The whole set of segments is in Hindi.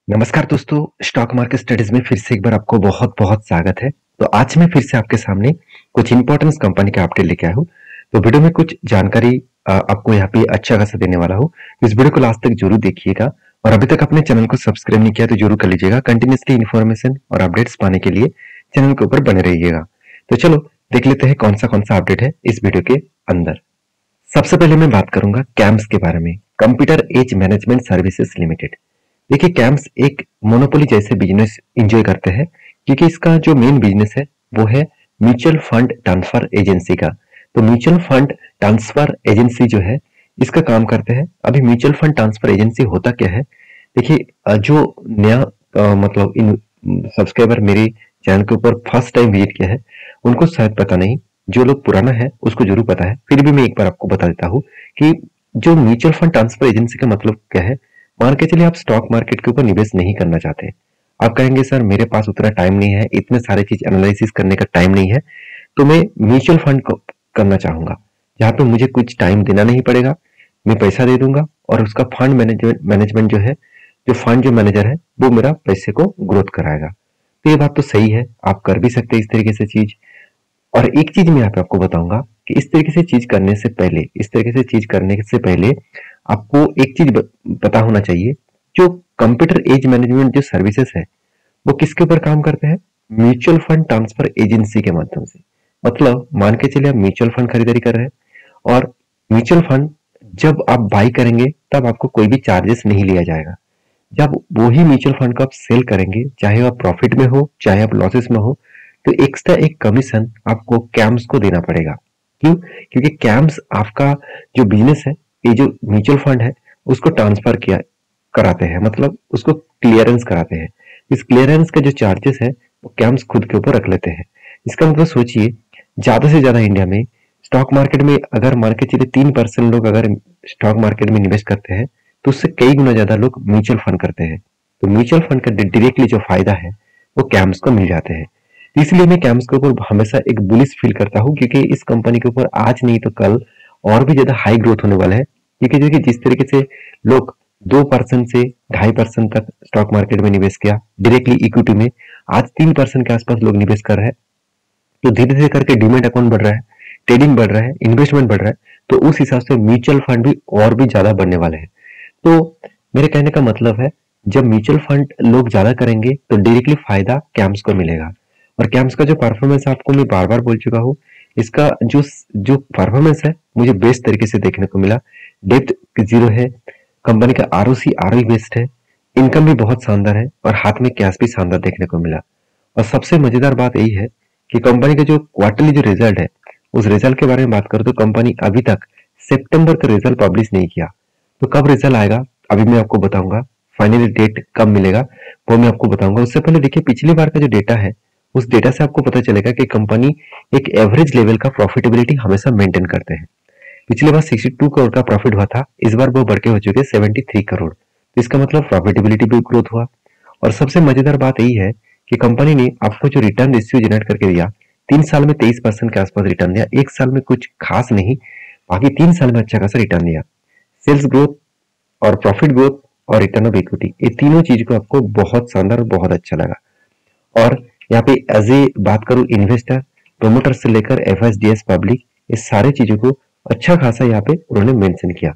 नमस्कार दोस्तों, स्टॉक मार्केट स्टडीज में फिर से एक बार आपको बहुत बहुत स्वागत है। तो आज मैं फिर से आपके सामने कुछ इंपॉर्टेंट कंपनी के अपडेट लेके आया हूँ। तो वीडियो में कुछ जानकारी आपको यहाँ पे अच्छा खासा देने वाला हूँ। इस वीडियो को लास्ट तक जरूर देखिएगा और अभी तक अपने चैनल को सब्सक्राइब नहीं किया तो जरूर कर लीजिएगा। कंटिन्यूसली इन्फॉर्मेशन और अपडेट्स पाने के लिए चैनल के ऊपर बने रहिएगा। तो चलो देख लेते हैं कौन सा अपडेट है इस वीडियो के अंदर। सबसे पहले मैं बात करूंगा कैम्स के बारे में, computer age management services limited. देखिए कैम्स एक मोनोपोली जैसे बिजनेस एंजॉय करते हैं क्योंकि इसका जो मेन बिजनेस है वो है म्यूचुअल फंड ट्रांसफर एजेंसी का। तो म्यूचुअल फंड ट्रांसफर एजेंसी जो है इसका काम करते हैं। अभी म्यूचुअल फंड ट्रांसफर एजेंसी होता क्या है, देखिए जो नया मतलब इन सब्सक्राइबर मेरे चैनल के ऊपर फर्स्ट टाइम विजिट किया है उनको शायद पता नहीं, जो लोग पुराना है उसको जरूर पता है। फिर भी मैं एक बार आपको बता देता हूँ कि जो म्यूचुअल फंड ट्रांसफर एजेंसी का मतलब क्या है। मान के चलिए आप स्टॉक मार्केट के ऊपर निवेश नहीं करना चाहते, आप कहेंगे सर मेरे पास उतना टाइम नहीं है, इतने सारे चीज एनालिसिस करने का टाइम नहीं है, तो मैं म्यूचुअल फंड को करना चाहूंगा जहाँ पे मुझे कुछ टाइम देना नहीं पड़ेगा, मैं पैसा दे दूंगा और उसका फंड मैनेजमेंट जो है, जो फंड जो मैनेजर है वो मेरा पैसे को ग्रोथ कराएगा। तो ये बात तो सही है, आप कर भी सकते हैं इस तरीके से चीज। और एक चीज मैं यहाँ पे आपको बताऊंगा कि इस तरीके से चीज करने से पहले, इस तरीके से चीज करने से पहले आपको एक चीज पता होना चाहिए। जो कंप्यूटर एज मैनेजमेंट जो सर्विसेज है वो किसके ऊपर काम करते हैं? म्यूचुअल फंड ट्रांसफर एजेंसी के माध्यम से। मतलब मान के चलिए आप म्यूचुअल फंड खरीदारी कर रहे हैं और म्यूचुअल फंड जब आप बाई करेंगे तब आपको कोई भी चार्जेस नहीं लिया जाएगा। जब वही म्यूचुअल फंड को आप सेल करेंगे, चाहे आप प्रॉफिट में हो चाहे आप लॉसेस में हो, तो एक्स्ट्रा एक कमीशन आपको कैम्स को देना पड़ेगा। क्यों? क्योंकि कैम्स आपका जो बिजनेस है, ये जो म्यूचुअल फंड है उसको ट्रांसफर किया कराते हैं, मतलब उसको क्लियरेंस कराते हैं। इस क्लियरेंस का जो चार्जेस है वो कैम्स खुद के ऊपर रख लेते हैं। इसका मतलब सोचिए, ज्यादा से ज्यादा इंडिया में स्टॉक मार्केट में अगर मान के चलिए 3% लोग अगर स्टॉक मार्केट में निवेश करते हैं तो उससे कई गुना ज्यादा लोग म्यूचुअल फंड करते हैं। तो म्यूचुअल फंड का डायरेक्टली जो फायदा है वो कैम्स को मिल जाते हैं। इसलिए मैं कैम्स के ऊपर हमेशा एक बुलिश फील करता हूँ क्योंकि इस कंपनी के ऊपर आज नहीं तो कल और भी ज्यादा हाई ग्रोथ होने वाला है। क्योंकि देखिए जिस तरीके से लोग 2% से 2.5% तक स्टॉक मार्केट में निवेश किया डायरेक्टली इक्विटी में, आज 3% के आसपास लोग निवेश कर रहे हैं। तो धीरे धीरे करके डीमेट अकाउंट बढ़ रहा है, ट्रेडिंग बढ़ रहा है, इन्वेस्टमेंट बढ़ रहा है, तो उस हिसाब से म्यूचुअल फंड भी और भी ज्यादा बढ़ने वाले हैं। तो मेरे कहने का मतलब है, जब म्यूचुअल फंड लोग ज्यादा करेंगे तो डायरेक्टली फायदा कैम्स को मिलेगा। और कैम्स का जो परफॉर्मेंस आपको मैं बार बार बोल चुका हूँ, इसका जो जो परफॉर्मेंस है मुझे बेस्ट तरीके से देखने को मिला। डेप्थ जीरो है, कंपनी का आरओसी आरओई बेस्ट है, इनकम भी बहुत शानदार है और हाथ में कैश भी शानदार देखने को मिला। और सबसे मजेदार बात यही है कि कंपनी का जो क्वार्टरली जो रिजल्ट है, उस रिजल्ट के बारे में बात करूं तो कंपनी अभी तक सितंबर का रिजल्ट पब्लिश नहीं किया। तो कब रिजल्ट आएगा अभी मैं आपको बताऊंगा, फाइनली डेट कब मिलेगा वो मैं आपको बताऊंगा। उससे पहले देखिए पिछली बार का जो डेटा है उस डेटा से आपको पता चलेगा कि कंपनी एक एवरेज लेवल का प्रॉफिटेबिलिटी हमेशा मेंटेन करते हैं। पिछली बार 62 करोड़ का प्रॉफिट हुआ था, इस बार वो बढ़ के हो चुके 73 करोड़। तो इसका मतलब प्रॉफिटेबिलिटी भी ग्रोथ हुआ। और सबसे मजेदार बात यही है कि कंपनी ने आपको जो रिटर्न रेशियो जनरेट करके दिया, 3 साल में 23% के आसपास रिटर्न दिया, एक साल में कुछ खास नहीं, बाकी 3 साल में अच्छा खासा रिटर्न दिया। सेल्स ग्रोथ और प्रॉफिट ग्रोथ और रिटर्न ऑफ इक्विटी, ये तीनों चीज को आपको बहुत शानदार और बहुत अच्छा लगा। और यहाँ पे एज ए बात करूं इन्वेस्टर, प्रोमोटर से लेकर एफएसडीएस पब्लिक, इस सारे चीजों को अच्छा खासा यहाँ पे उन्होंने मेंशन किया।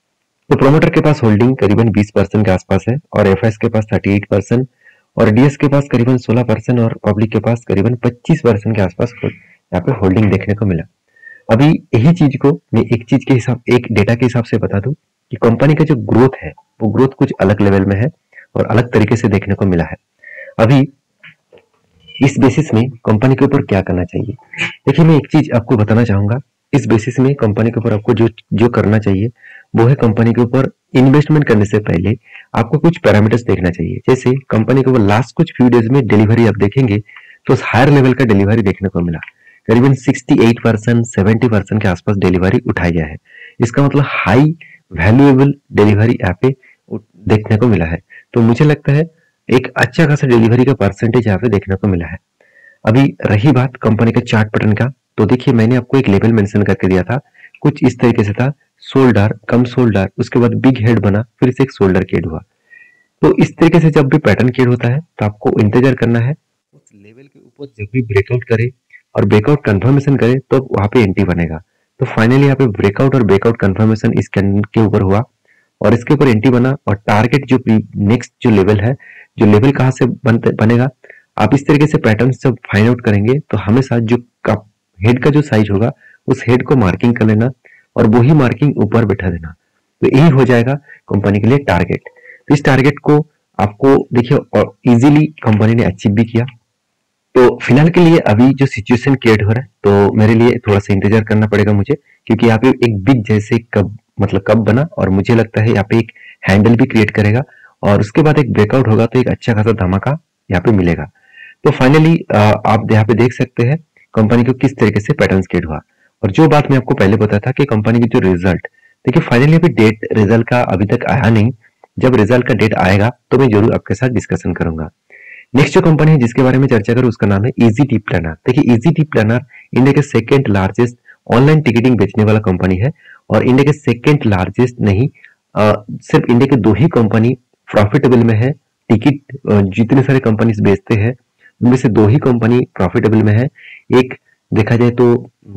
तो प्रोमोटर के पास होल्डिंग करीबन 20% के आसपास है और एफएस के पास 38% और डीएस के पास करीबन 16% और पब्लिक के पास करीबन 25% के आसपास यहाँ पे होल्डिंग देखने को मिला। अभी यही चीज को मैं एक चीज के हिसाब, एक डेटा के हिसाब से बता दूं कि कंपनी का जो ग्रोथ है वो ग्रोथ कुछ अलग लेवल में है और अलग तरीके से देखने को मिला है। अभी इस बेसिस में कंपनी के ऊपर क्या करना चाहिए, देखिए मैं एक चीज आपको बताना चाहूंगा। इस बेसिस में कंपनी के ऊपर आपको जो जो करना चाहिए वो है, कंपनी के ऊपर इन्वेस्टमेंट करने से पहले आपको कुछ पैरामीटर्स देखना चाहिए। जैसे कंपनी के ऊपर लास्ट कुछ फ्यू डेज में डिलीवरी आप देखेंगे तो हायर लेवल का डिलीवरी देखने को मिला, करीबन 68% 70% के आसपास डिलीवरी उठाया गया है। इसका मतलब हाई वैल्यूएबल डिलीवरी यहाँ पे देखने को मिला है। तो मुझे लगता है एक अच्छा खासा डिलीवरी का परसेंटेज यहाँ पे देखने को मिला है। अभी रही बात कंपनी के चार्ट पैटर्न का, तो देखिए मैंने आपको एक लेवल मेंशन करके दिया था, कुछ इस तरीके से था, शोल्डर कम शोल्डर, उसके बाद बिग हेड बना, फिर से एक शोल्डर के हेड हुआ। तो इस तरीके से जब भी पैटर्न क्रिएट होता है तो आपको इंतजार करना है उस लेवल के ऊपर जब भी ब्रेकआउट करे और ब्रेकआउट कंफर्मेशन करे तो वहां पे एंट्री बनेगा। तो फाइनली यहाँ पे ब्रेकआउट और ब्रेकआउट कंफर्मेशन इस कैंडल के ऊपर हुआ और इसके ऊपर एंट्री बना और टारगेट जो नेक्स्ट जो लेवल है, जो लेवल कहाँ से बनेगा, आप इस तरीके से पैटर्न जब फाइंड आउट करेंगे तो हमेशा जो हेड का जो साइज होगा उस हेड को मार्किंग कर लेना और वही मार्किंग ऊपर बैठा देना। तो यही हो जाएगा कंपनी के लिए टारगेट। तो इस टारगेट को आपको देखिए और इजीली कंपनी ने अचीव भी किया। तो फिलहाल के लिए अभी जो सिचुएशन क्रिएट हो रहा है तो मेरे लिए थोड़ा सा इंतजार करना पड़ेगा मुझे, क्योंकि यहाँ पे एक बिग जैसे कब बना और मुझे लगता है यहाँ पे एक हैंडल भी क्रिएट करेगा और उसके बाद एक ब्रेकआउट होगा तो एक अच्छा खासा धमाका यहाँ पे मिलेगा। तो फाइनली आप यहाँ पे देख सकते हैं कंपनी को किस तरीके से पैटर्न क्रिएट हुआ। और जो बात मैं आपको पहले बताया था कि कंपनी की जो रिजल्ट, देखिए फाइनली अभी डेट रिजल्ट का अभी तक आया नहीं। जब रिजल्ट का डेट आएगा तो मैं जरूर आपके साथ डिस्कशन करूंगा। नेक्स्ट जो कंपनी है जिसके बारे में चर्चा करूं उसका नाम है इजी टी प्लानर। देखिए इजी टी प्लानर इंडिया के सेकेंड लार्जेस्ट ऑनलाइन टिकटिंग बेचने वाला कंपनी है और इंडिया के सेकेंड लार्जेस्ट नहीं, सिर्फ इंडिया के दो ही कंपनी प्रॉफिटेबल में है। टिकट जितने सारे कंपनीज बेचते हैं उनमें से दो ही कंपनी प्रॉफिटेबल में है। एक देखा जाए तो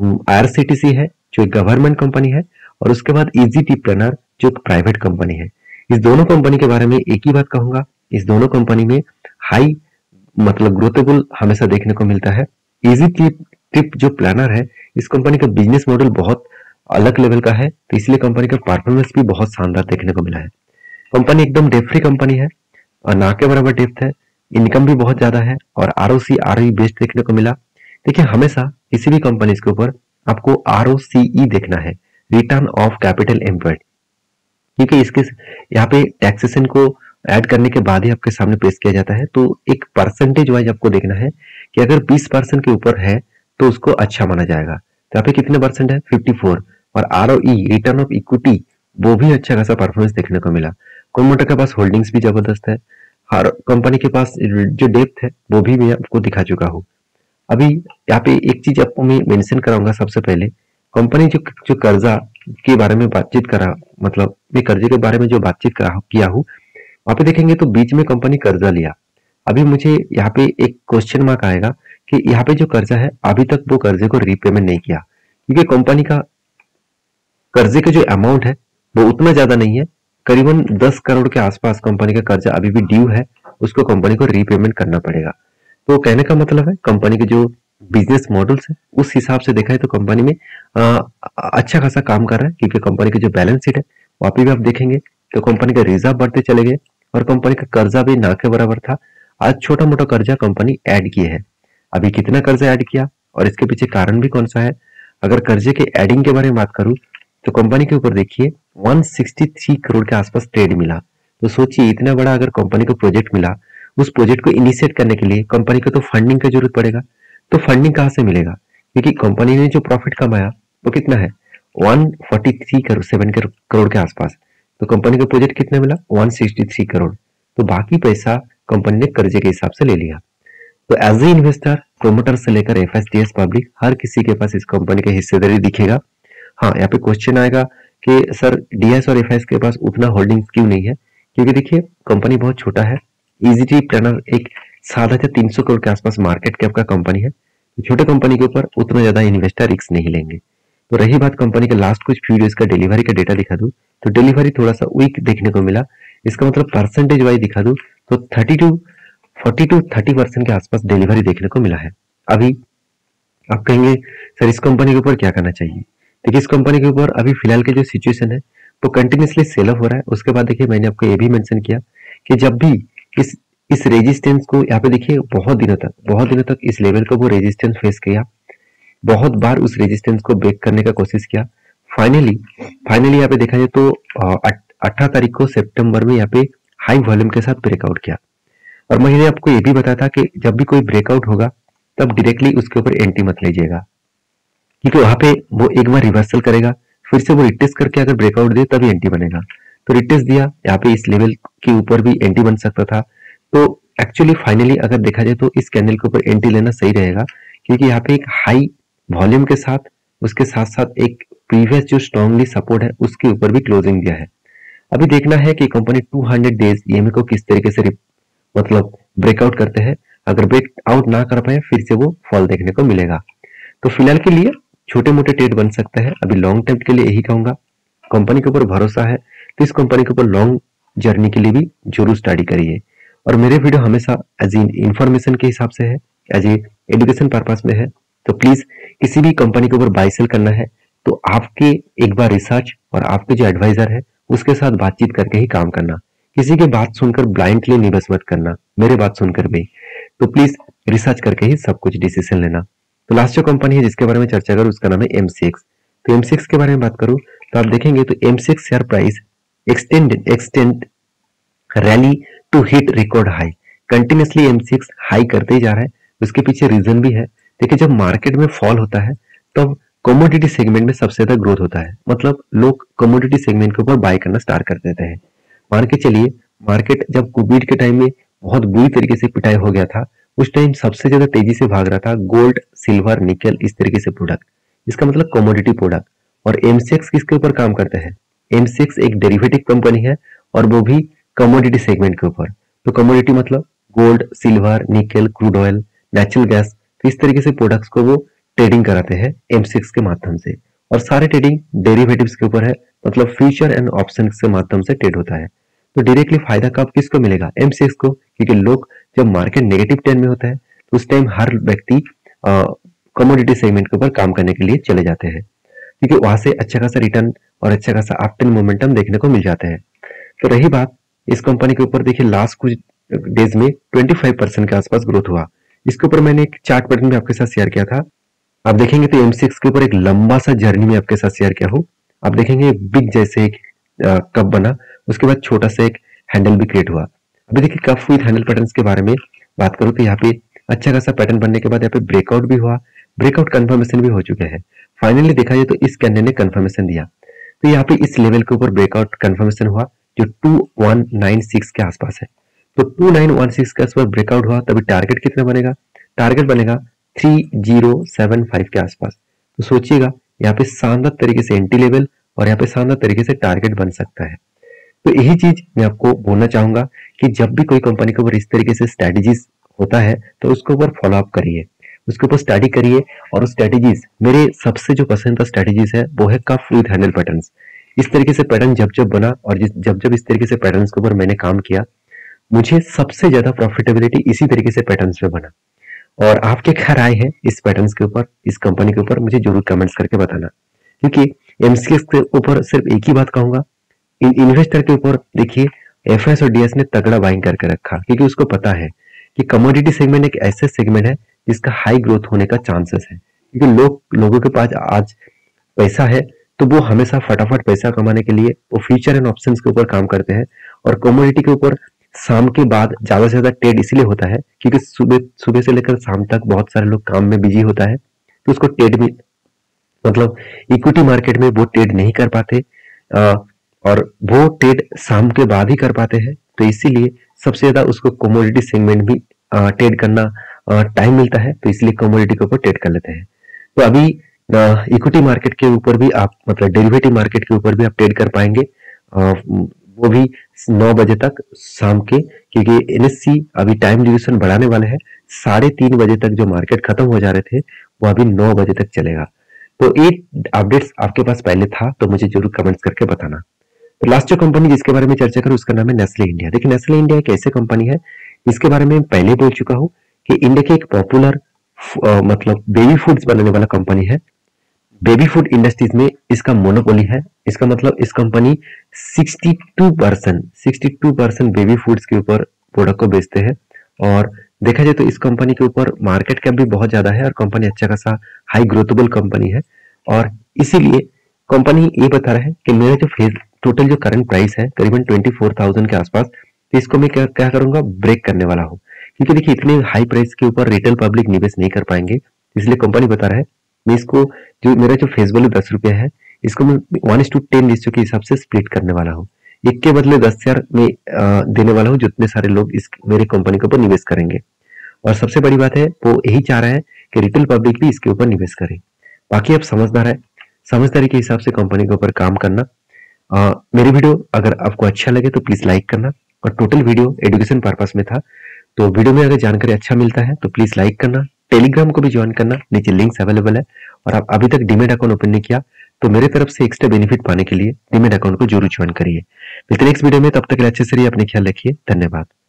IRCTC है जो एक गवर्नमेंट कंपनी है और उसके बाद इजी टी प्लानर जो एक प्राइवेट कंपनी है। इस दोनों कंपनी के बारे में एक ही बात कहूंगा, इस दोनों कंपनी में हाई मतलब ग्रोथेबल हमेशा देखने को मिलता है। इजी ट्रिप जो प्लानर है इस कंपनी का बिजनेस मॉडल बहुत अलग लेवल का है, तो इसलिए कंपनी का परफॉर्मेंस भी बहुत शानदार देखने को मिला है। कंपनी एकदम डेट फ्री कंपनी है और ना के बराबर डेप्थ है, इनकम भी बहुत ज्यादा है और ROC ROE बेस्ड देखने को मिला। देखिए हमेशा किसी भी कंपनी के ऊपर आपको ROCE देखना है, रिटर्न ऑफ कैपिटल एम्प्लॉयड, क्योंकि इसके यहाँ पे टैक्सेशन को ऐड करने के बाद ही आपके सामने पेश किया जाता है। तो एक परसेंटेज वाइज आपको देखना है कि अगर 20% के ऊपर है तो उसको अच्छा माना जाएगा। तो यहाँ पे कितने परसेंट है 54 और ROE रिटर्न ऑफ इक्विटी वो भी अच्छा खासा परफॉर्मेंस देखने को मिला। कोमोटो के पास होल्डिंग्स भी जबरदस्त है, हर कंपनी के पास जो डेप्थ है वो भी मैं आपको दिखा चुका हूँ। अभी यहाँ पे एक चीज आपको मैं मेंशन कराऊंगा। सबसे पहले कंपनी जो कर्जा के बारे में बातचीत करा, मतलब मैं कर्जे के बारे में जो बातचीत किया हूँ वहां पे देखेंगे तो बीच में कंपनी कर्जा लिया। अभी मुझे यहाँ पे एक क्वेश्चन मार्क आएगा कि यहाँ पे जो कर्जा है अभी तक वो कर्जे को रीपेमेंट नहीं किया, क्योंकि कंपनी का कर्जे का जो अमाउंट है वो उतना ज्यादा नहीं है, करीबन 10 करोड़ के आसपास कंपनी का कर्जा अभी भी ड्यू है, उसको कंपनी को रीपेमेंट करना पड़ेगा। तो कहने का मतलब है कंपनी के जो बिजनेस मॉडल्स है उस हिसाब से देखा है तो कंपनी में अच्छा खासा काम कर रहा है, क्योंकि कंपनी की जो बैलेंस शीट है वहां पे भी आप देखेंगे तो कंपनी का रिजर्व बढ़ते चले गए और कंपनी का कर्जा भी ना के बराबर था। आज छोटा मोटा कर्जा कंपनी ऐड किए है। अभी कितना कर्जा ऐड किया और इसके पीछे कारण भी कौन सा है, अगर कर्जे के एडिंग के बारे में बात करूं तो कंपनी के ऊपर देखिए 163 करोड़ के आसपास ट्रेड मिला। तो सोचिए इतना बड़ा अगर कंपनी को प्रोजेक्ट मिला, उस प्रोजेक्ट को इनिशिएट करने के लिए कंपनी को तो फंडिंग की जरूरत पड़ेगा। तो फंडिंग कहाँ से मिलेगा, क्योंकि कंपनी ने जो प्रॉफिट कमाया वो कितना है 143 करोड़ 7 करोड़ के आसपास। तो कंपनी का प्रोजेक्ट कितना मिला 163 करोड़। तो बाकी पैसा कंपनी ने कर्जे के हिसाब से ले लिया। तो एज ए इन्वेस्टर प्रोमोटर से लेकर FSDS पब्लिक हर किसी के पास इस कंपनी का हिस्सेदारी दिखेगा। हाँ, यहाँ पे क्वेश्चन आएगा कि सर DS और FS के पास उतना होल्डिंग्स क्यों नहीं है, क्योंकि देखिए कंपनी बहुत छोटा है। इजी प्लानर एक 7,300 करोड़ के आसपास मार्केट कैप का कंपनी है, तो छोटे कंपनी के ऊपर उतना ज्यादा इन्वेस्टर रिस्क नहीं लेंगे। तो रही बात कंपनी के लास्ट कुछ फ्यू डेज का डिलीवरी का डेटा दिखा दूं तो डिलीवरी थोड़ा सा वीक देखने को मिला। इसका मतलब परसेंटेज वाइज दिखा दूं तो 30% के आसपास डिलीवरी देखने को मिला है। अभी आप कहेंगे सर इस कंपनी के ऊपर क्या करना चाहिए। देखिए इस कंपनी के ऊपर अभी फिलहाल के जो सिचुएशन है तो कंटिन्यूसली सेल ऑफ हो रहा है। उसके बाद देखिए मैंने आपको ये भी मेंशन किया कि जब भी इस रेजिस्टेंस को यहाँ पे देखिए बहुत दिनों तक इस लेवल को वो रेजिस्टेंस फेस किया, बहुत बार उस रेजिस्टेंस को ब्रेक करने का कोशिश किया। फाइनली यहाँ पे देखा जाए तो 18 तारीख को सितंबर में यहाँ पे हाई वॉल्यूम के साथ ब्रेकआउट किया। और मैंने आपको ये भी बताया था कि जब भी कोई ब्रेकआउट होगा तब डायरेक्टली उसके ऊपर एंट्री मत लीजिएगा, क्योंकि वहां पे वो एक बार रिवर्सल करेगा, फिर से वो रिटेस्ट करके अगर ब्रेकआउट दे तभी एंट्री बनेगा। तो रिटेस्ट दिया, यहाँ पे इस लेवल के ऊपर भी एंट्री बन सकता था। तो एक्चुअली फाइनली अगर देखा जाए तो इस कैंडल के ऊपर एंट्री लेना सही रहेगा, क्योंकि यहाँ पे एक हाई वॉल्यूम के साथ उसके साथ साथ एक प्रीवियस जो स्ट्रांगली सपोर्ट है उसके ऊपर भी क्लोजिंग दिया है। अभी देखना है कि कंपनी 200 डेज ईएमए को किस तरीके से मतलब ब्रेकआउट करते हैं। अगर ब्रेकआउट ना कर पाए फिर से वो फॉल देखने को मिलेगा। तो फिलहाल के लिए छोटे मोटे ट्रेड बन सकता है। अभी लॉन्ग टर्म के लिए यही कहूंगा, कंपनी के ऊपर भरोसा है तो इस कंपनी के ऊपर लॉन्ग जर्नी के लिए भी जरूर स्टडी करिए। और मेरे वीडियो हमेशा एज इंफॉर्मेशन के हिसाब से है, एज एजुकेशन पर्पस में है। तो प्लीज किसी भी कंपनी के ऊपर बाय सेल करना है तो आपके एक बार रिसर्च और आपके जो एडवाइजर है उसके साथ बातचीत करके ही काम करना। किसी की बात सुनकर ब्लाइंडली इन्वेस्ट मत करना, मेरे बात सुनकर भी। तो प्लीज रिसर्च करके ही सब कुछ डिसीजन लेना। तो लास्ट जो कंपनी है जिसके बारे में चर्चा करूं उसका नाम है एमसीएक्स। तो एमसीएक्स के बारे में बात करूं तो आप देखेंगे तो MCX share price extend rally to hit record high. Continuously MCX high करते ही जा रहा है। उसके पीछे रीजन भी है। देखिए जब मार्केट में फॉल होता है तब कमोडिटी सेगमेंट में सबसे ज्यादा ग्रोथ होता है, मतलब लोग कमोडिटी सेगमेंट के ऊपर बाय करना स्टार्ट कर देते हैं। मान के चलिए मार्केट जब कोविड के टाइम में बहुत बुरी तरीके से पिटाई हो गया था, उस टाइम सबसे ज्यादा तेजी से भाग रहा था गोल्ड, सिल्वर, निकल, इस तरीके से प्रोडक्ट। इसका मतलब कमोडिटी प्रोडक्ट। और एमसीएक्स किसके ऊपर काम करते हैं? एमसीएक्स एक डेरिवेटिव कंपनी है और वो भी कमोडिटी सेगमेंट के ऊपर। तो कमोडिटी मतलब gold, silver, nickel, crude oil, natural gas, तो इस तरीके से प्रोडक्ट्स को वो ट्रेडिंग कराते हैं एमसीएक्स के माध्यम से। और सारे ट्रेडिंग डेरिवेटिव्स के ऊपर है, मतलब फ्यूचर एंड ऑप्शन के माध्यम से ट्रेड होता है। तो डायरेक्टली फायदा कब किसको मिलेगा? एमसीएक्स को, क्योंकि लोग जब मार्केट नेगेटिव ट्रेंड में होता है तो उस टाइम हर व्यक्ति कमोडिटी सेगमेंट के ऊपर काम करने के लिए चले जाते हैं, क्योंकि वहां से अच्छा खासा रिटर्न और अच्छा खासा अप ट्रेंड मोमेंटम देखने को मिल जाते हैं। तो रही बात इस कंपनी के ऊपर, देखिए लास्ट कुछ डेज में 25% के आसपास ग्रोथ हुआ। इसके ऊपर मैंने एक चार्ट पैटर्न भी आपके साथ शेयर किया था। आप देखेंगे तो एमसीएक्स के ऊपर एक लंबा सा जर्नी में आपके साथ शेयर किया हूँ। आप देखेंगे बिग जैसे एक कप बना, उसके बाद छोटा सा एक हैंडल भी क्रिएट हुआ। अभी देखिए कप विद हैंडल पैटर्न्स के बारे में बात करूँ तो यहाँ पे अच्छा खासा पैटर्न बनने के बाद यहाँ पे ब्रेकआउट भी हुआ, ब्रेकआउट कंफर्मेशन भी हो चुके हैं। फाइनली देखा जाए तो इस कैंडल ने कंफर्मेशन दिया। तो यहाँ पे इस लेवल के ऊपर ब्रेकआउट कंफर्मेशन हुआ जो 2196 के आसपास है। तो 2916 के आसपास ब्रेकआउट हुआ, तभी टारगेट कितना बनेगा? टारगेट बनेगा 3075 के आसपास। तो सोचिएगा यहाँ पे शानदार तरीके से एंट्री लेवल और यहाँ पे शानदार तरीके से टारगेट बन सकता है। तो यही चीज मैं आपको बोलना चाहूंगा कि जब भी कोई कंपनी के ऊपर इस तरीके से स्ट्रेटेजीज होता है तो उसके ऊपर फॉलो अप करिए, उसके ऊपर स्टडी करिए। और स्ट्रेटेजीज मेरे सबसे जो पसंद का स्ट्रेटेजीज है वो है कप विद हैंडल पैटर्न्स। इस तरीके से पैटर्न जब जब बना और जब जब इस तरीके से पैटर्न्स के ऊपर मैंने काम किया, मुझे सबसे ज्यादा प्रॉफिटेबिलिटी इसी तरीके से पैटर्न्स में बना। और आपके क्या राय है इस पैटर्न्स के ऊपर, इस कंपनी के ऊपर, मुझे जरूर कमेंट्स करके बताना। क्योंकि एमसीएक्स के ऊपर सिर्फ एक ही बात कहूंगा, इन्वेस्टर के ऊपर देखिए एफएस और डीएस ने तगड़ा बाइंग करके रखा, क्योंकि उसको पता है कि कमोडिटी सेगमेंट एक ऐसे सेगमेंट है जिसका हाई ग्रोथ होने का चांसेस है। क्योंकि लोगों के पास आज पैसा है तो वो हमेशा फटाफट पैसा कमाने के लिए वो फ्यूचर एंड ऑप्शंस के ऊपर काम करते हैं। और कमोडिटी के ऊपर शाम के बाद ज्यादा से ज्यादा ट्रेड इसलिए होता है क्योंकि सुबह सुबह से लेकर शाम तक बहुत सारे लोग काम में बिजी होता है, तो उसको ट्रेड भी मतलब इक्विटी मार्केट में वो ट्रेड नहीं कर पाते और वो ट्रेड शाम के बाद ही कर पाते हैं। तो इसीलिए सबसे ज्यादा उसको कमोडिटी सेगमेंट भी ट्रेड करना टाइम मिलता है, तो इसलिए कमोडिटी के ऊपर ट्रेड कर लेते हैं। तो अभी इक्विटी मार्केट के ऊपर भी आप मतलब डेरिवेटिव मार्केट के ऊपर भी आप ट्रेड कर पाएंगे, वो भी 9 बजे तक शाम के, क्योंकि एनएससी अभी टाइम ड्यूरेशन बढ़ाने वाले हैं। 3:30 बजे तक जो मार्केट खत्म हो जा रहे थे वो अभी 9 बजे तक चलेगा। तो एक अपडेट्स आपके पास पहले था तो मुझे जरूर कमेंट्स करके बताना। तो लास्ट जो कंपनी जिसके बारे में चर्चा करूं उसका नाम है नेस्ले इंडिया। देखिए नेस्ले इंडिया एक ऐसी कंपनी है इसके बारे में पहले बोल चुका हूं कि इंडिया की एक पॉपुलर मतलब बेबी फूड्स बनाने वाला कंपनी है। बेबी फूड इंडस्ट्रीज में इसका मोनोपोली है। इसका मतलब इस कंपनी 62% बेबी फूड्स के ऊपर प्रोडक्ट को बेचते हैं। और देखा जाए तो इस कंपनी के ऊपर मार्केट कैप भी बहुत ज्यादा है और कंपनी अच्छा खासा हाई ग्रोथेबल कंपनी है। और इसीलिए कंपनी ये बता रहा है कि मेरा जो टोटल जो करंट प्राइस है करीबन 24,000 के आसपास, तो इसको मैं क्या करूंगा, ब्रेक करने वाला हूँ। क्योंकि देखिए इतने हाई प्राइस के ऊपर रिटेल पब्लिक निवेश नहीं कर पाएंगे, इसलिए कंपनी बता रहा है मैं इसको जो मेरा जो फेस वैल्यू 10 रुपया है इसको मैं 1:10 रेशियो के हिसाब से स्प्लिट करने वाला हूँ। एक के बदले 10,000 में देने वाला हूँ जितने सारे लोग इस मेरे कंपनी के ऊपर निवेश करेंगे। और सबसे बड़ी बात है वो यही चाह रहा है कि रिटेल पब्लिक भी इसके ऊपर निवेश करे। बाकी आप समझदार है, समझदारी के हिसाब से कंपनी के ऊपर काम करना। मेरी वीडियो अगर आपको अच्छा लगे तो प्लीज लाइक करना, और टोटल वीडियो एजुकेशन पर्पस में था। तो वीडियो में अगर जानकारी अच्छा मिलता है तो प्लीज लाइक करना, टेलीग्राम को भी ज्वाइन करना, नीचे लिंक्स अवेलेबल है। और आप अभी तक डीमेट अकाउंट ओपन नहीं किया तो मेरे तरफ से एक्स्ट्रा बेनिफिट पाने के लिए डीमेट अकाउंट को जरूर ज्वाइन करिए। मिलते हैं नेक्स्ट वीडियो में, तब तक के लिए अच्छे से रहिए, अपने ख्याल रखिए, धन्यवाद।